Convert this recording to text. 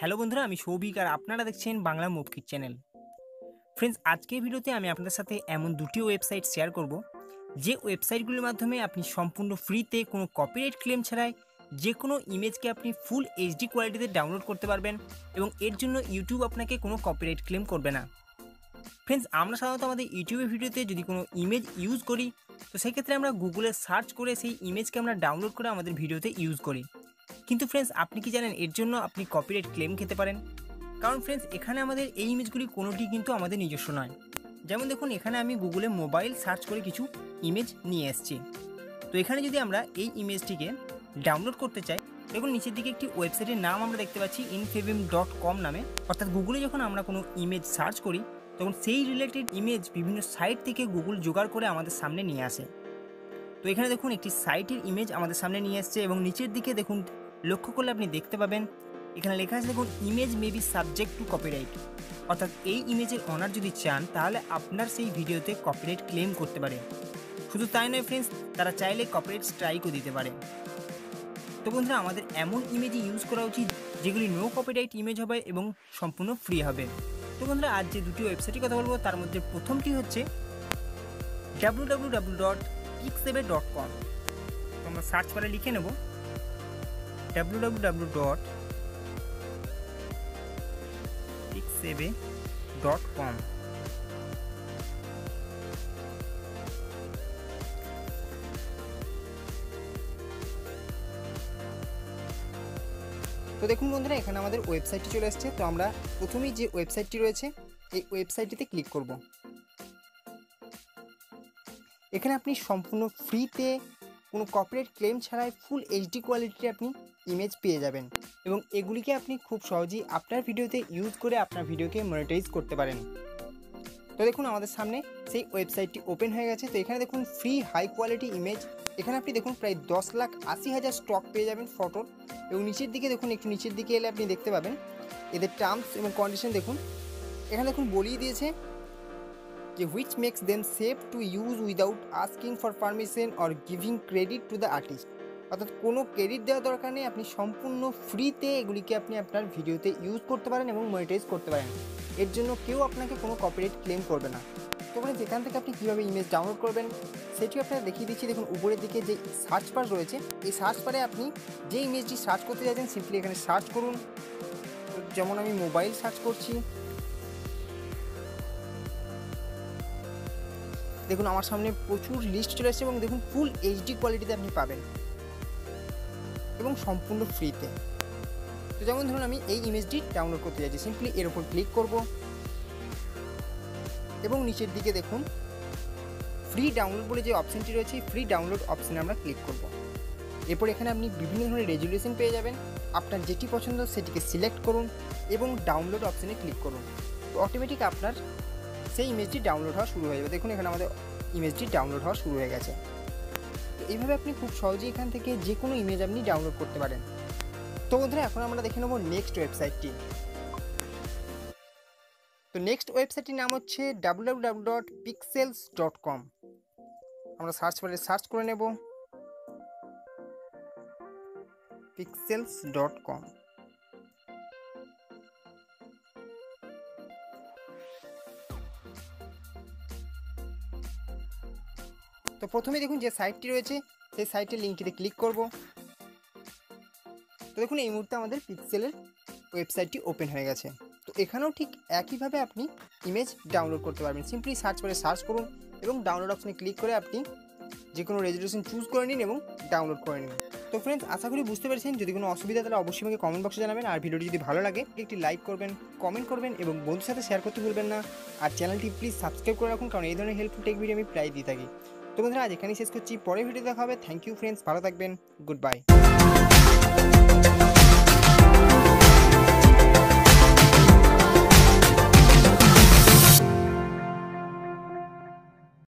Hello বন্ধুরা, আমি সৌভিক আর আপনারা দেখছেন Bangla move kit channel. Friends, আজকের ভিডিওতে আমি আপনাদের সাথে এমন দুটি ওয়েবসাইট শেয়ার করব যে ওয়েবসাইটগুলির মাধ্যমে আপনি সম্পূর্ণ ফ্রিতে কোনো কপিরাইট ক্লেম ছাড়াই যে কোনো ইমেজকে আপনি ফুল এইচডি কোয়ালিটিতে ডাউনলোড করতে পারবেন এবং এর জন্য ইউটিউব আপনাকে কোনো কপিরাইট ক্লেম করবে না। ফ্রেন্ডস, আমরা সাধারণত আমাদের ইউটিউবের ভিডিওতে যদি কোনো ইমেজ ইউজ করি তো সেক্ষেত্রে আমরা গুগলে সার্চ করে সেই ইমেজকে আমরা ডাউনলোড করে আমাদের ভিডিওতে ইউজ করি। কিন্তু ফ্রেন্ডস, আপনি কি জানেন এর জন্য আপনি কপিরাইট ক্লেম খেতে পারেন? কারণ ফ্রেন্ডস, এখানে আমাদের এই ইমেজগুলি কোনোটি কিন্তু আমাদের নিজস্ব নয়। যেমন দেখুন, এখানে আমি গুগলে মোবাইল সার্চ করে কিছু ইমেজ নিয়ে এসেছি। তো এখানে যদি আমরা এই ইমেজটিকে ডাউনলোড করতে চাই, দেখুন নিচের দিকে একটি ওয়েবসাইটের নাম আমরা দেখতে পাচ্ছি infavim.com নামে। অর্থাৎ গুগলে যখন আমরা কোনো ইমেজ সার্চ করি তখন সেই রিলেটেড ইমেজ বিভিন্ন সাইট থেকে গুগল জোগাড় করে আমাদের সামনে নিয়ে আসে। তো এখানে দেখুন একটি সাইটের ইমেজ আমাদের সামনে নিয়ে আসছে এবং নিচের দিকে দেখুন, লক্ষ্য করলে আপনি দেখতে পাবেন এখানে লেখা আছে দেখুন, image may be subject to copyright. অর্থাৎ এই ইমেজের অনার যদি চান তাহলে আপনার সেই ভিডিওতে কপিরাইট ক্লেম করতে পারে। শুধু তাই নয় ফ্রেন্ডস, তারা চাইলে কপিরাইট স্ট্রাইকও দিতে পারে। তো বন্ধুরা, আমাদের এমন ইমেজই ইউজ করা উচিত যেগুলি নো কপিরাইট ইমেজ হবে এবং সম্পূর্ণ ফ্রি হবে। তো বন্ধুরা, আজ যে দুটি ওয়েবসাইটের কথা বলবো তার মধ্যে প্রথমটি হচ্ছে www.pixabay.com। তো আমরা সার্চ করে লিখে নেব www.pixabay.com। তো দেখুন বন্ধুরা, এখানে আমাদের ওয়েবসাইটটি চলে আসছে। তো আমরা প্রথমেই যে ওয়েবসাইটটি রয়েছে এই ওয়েবসাইটটিতে ক্লিক করব। এখানে আপনি সম্পূর্ণ ফ্রিতে কোনো কপিরাইট ক্লেম ছাড়াই ফুল এইচডি কোয়ালিটির আপনি ইমেজ পেয়ে যাবেন এবং এগুলিকে আপনি খুব সহজেই আপনার ভিডিওতে ইউজ করে আপনার ভিডিওকে মনিটাইজ করতে পারেন। তো দেখুন আমাদের সামনে সেই ওয়েবসাইটটি ওপেন হয়ে গেছে। তো এখানে দেখুন ফ্রি হাই কোয়ালিটি ইমেজ, এখানে আপনি দেখুন প্রায় 10,80,000 স্টক পেয়ে যাবেন ফটোর। এবং নিচের দিকে দেখুন, একটু নিচের দিকে এলে আপনি দেখতে পাবেন এদের টার্মস এবং কন্ডিশন। দেখুন এখানে দেখুন বলিয়ে দিয়েছে যে which makes them safe to use without asking for permission or giving credit to the artist. অর্থাৎ কোনো ক্রেডিট দেওয়ার দরকার নেই, আপনি সম্পূর্ণ ফ্রিতে এগুলিকে আপনি আপনার ভিডিওতে ইউজ করতে পারেন এবং মনিটাইজ করতে পারেন। এর জন্য কেউ আপনাকে কোনো কপিরাইট ক্লেম করবে না। তো মানে যেখান থেকে আপনি কীভাবে ইমেজ ডাউনলোড করবেন সেটিও আপনারা দেখিয়ে দিচ্ছি। দেখুন উপরের দিকে যে সার্চ বার রয়েছে, এই সার্চ বারে আপনি যে ইমেজটি সার্চ করতে চাইছেন সিম্পলি এখানে সার্চ করুন। যেমন আমি মোবাইল সার্চ করছি, দেখুন আমার সামনে প্রচুর লিস্ট চলে আসছে এবং দেখুন ফুল এইচডি কোয়ালিটিতে আপনি পাবেন এবং সম্পূর্ণ ফ্রিতে। তো যেমন ধরুন আমি এই ইমেজটি ডাউনলোড করতে চাইছি, সিম্পলি এর উপর ক্লিক করব এবং নিচের দিকে দেখুন ফ্রি ডাউনলোড বলে যে অপশানটি রয়েছে, ফ্রি ডাউনলোড অপশানে আমরা ক্লিক করব। এরপর এখানে আপনি বিভিন্ন ধরনের রেজুলেশন পেয়ে যাবেন। আপনার যেটি পছন্দ সেটিকে সিলেক্ট করুন এবং ডাউনলোড অপশানে ক্লিক করুন। তো অটোমেটিক আপনার সেই ইমেজটি ডাউনলোড হওয়া শুরু হয়ে যাবে। দেখুন এখানে আমাদের ইমেজটি ডাউনলোড হওয়া শুরু হয়ে গেছে। তো এইভাবে আপনি খুব সহজেই এখান থেকে যে কোনো ইমেজ আপনি ডাউনলোড করতে পারেন। তো বন্ধুরা, এখন আমরা দেখে নেব নেক্সট ওয়েবসাইটটি। তো নেক্সট ওয়েবসাইটটির নাম হচ্ছে www.pixels.com। আমরা সার্চ বারে সার্চ করে নেব pixels.com। তো প্রথমে দেখুন যে সাইটটি রয়েছে সেই সাইটের লিঙ্কটিতে ক্লিক করব। তো দেখুন এই মুহূর্তে আমাদের পিক্সেলের ওয়েবসাইটটি ওপেন হয়ে গেছে। তো এখানেও ঠিক একইভাবে আপনি ইমেজ ডাউনলোড করতে পারবেন। সিম্পলি সার্চ করে সার্চ করুন এবং ডাউনলোড অপশনে ক্লিক করে আপনি যে কোনো রেজুলেশন চুজ করে নিন এবং ডাউনলোড করে নিন। তো ফ্রেন্ডস, আশা করি বুঝতে পেরেছেন। যদি কোনো অসুবিধা তাহলে অবশ্যই আমাকে কমেন্ট বক্সে জানাবেন। আর ভিডিওটি যদি ভালো লাগে একটি লাইক করবেন, কমেন্ট করবেন এবং বন্ধুর সাথে শেয়ার করতে ভুলবেন না। আর চ্যানেলটি প্লিজ সাবস্ক্রাইব করে রাখুন, কারণ এই ধরনের হেল্পফুল টেক ভিডিও আমি প্রায় দিয়ে থাকি। তো বন্ধুরা, আজ এখানেই শেষ করছি, পরের ভিডিও দেখা হবে। থ্যাংক ইউ ফ্রেন্ডস, ভালো থাকবেন, গুড বাই।